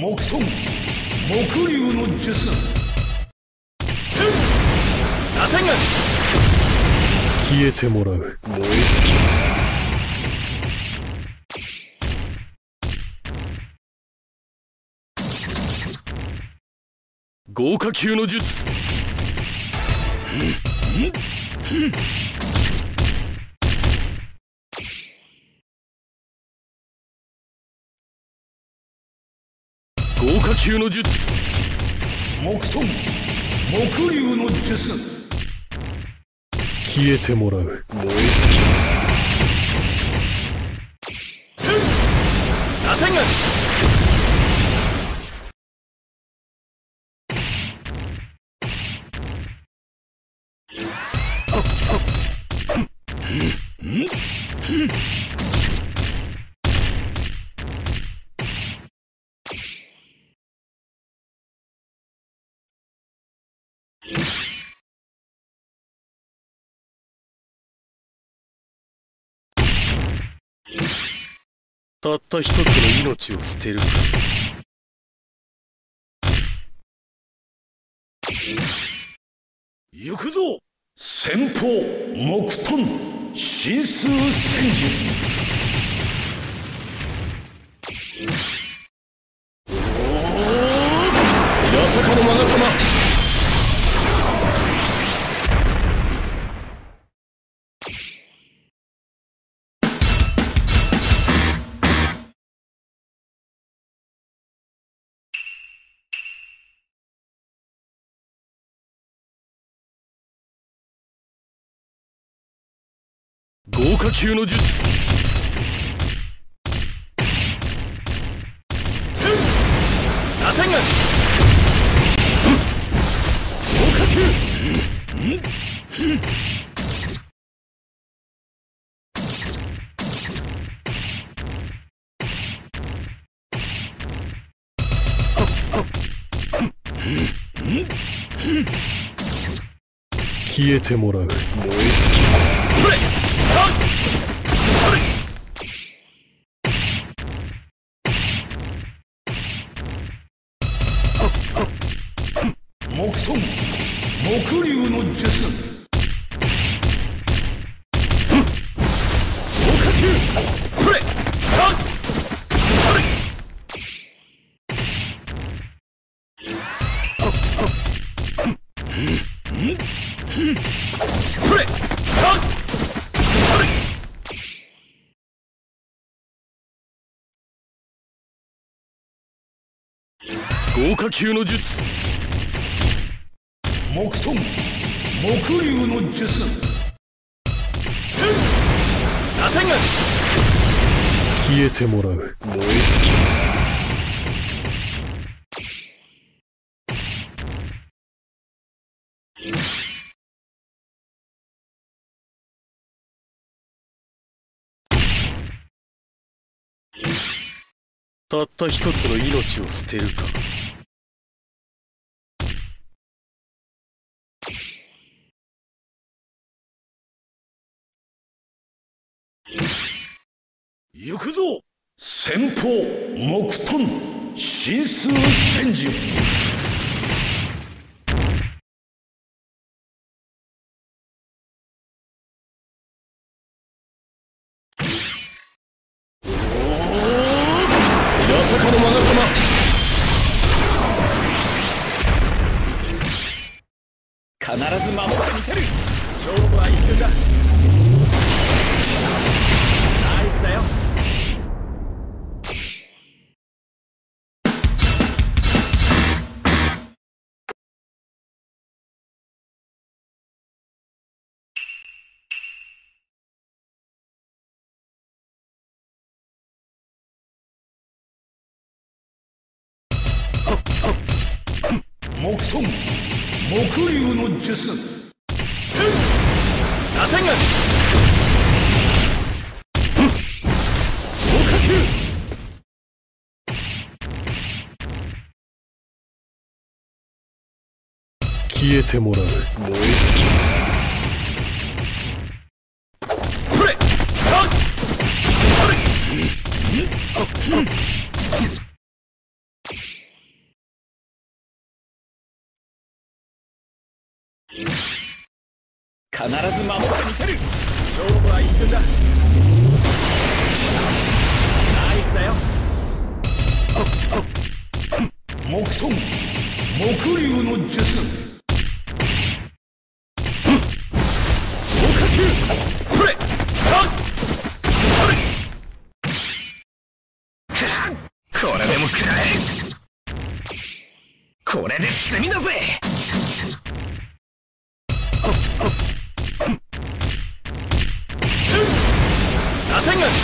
木遁木竜の術。螺旋丸。 消えてもらう。 燃え尽き。 豪華級の術。豪華級の術。 木遁木竜の術。 消えてもらう。 燃え尽き。螺旋丸。 たった一つの命を捨てるか。 行くぞ。先鋒木遁神数千字。八坂の勾玉。 豪華級の術。 螺旋丸。豪華級。 消えてもらう。 燃え尽き。それ。木遁木竜の術。豪華級。それ。それ。 豪華級の術。 木遁木竜の術。螺旋丸。 消えてもらう。 燃え尽き。 たった一つの命を捨てるか。 行くぞ。先鋒木遁神数千字。八坂の勾玉。必ず守ってみせる。勝負は一瞬だ。ナイスだよ。木遁木竜の術。螺旋丸。豪華級。 消えてもらう。 燃え尽き。それ。それ。 必ず守ってみせる。勝負は一瞬だ。ナイスだよ。 木遁木竜の術。 豪華球それ。これでも食らえ。これで積みだぜ。打線が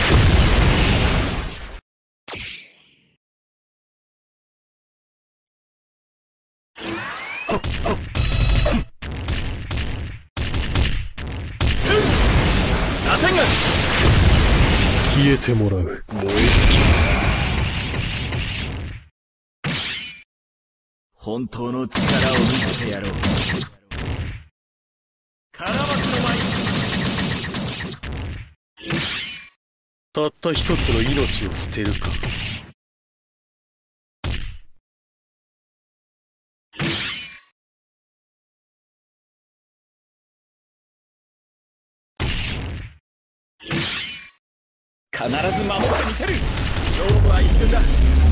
打線が消えてもらう。 燃え尽き。本当の力を見せてやろう。カラマツの舞。 たった一つの命を捨てるか。 必ず守ってみせる。勝負は一瞬だ。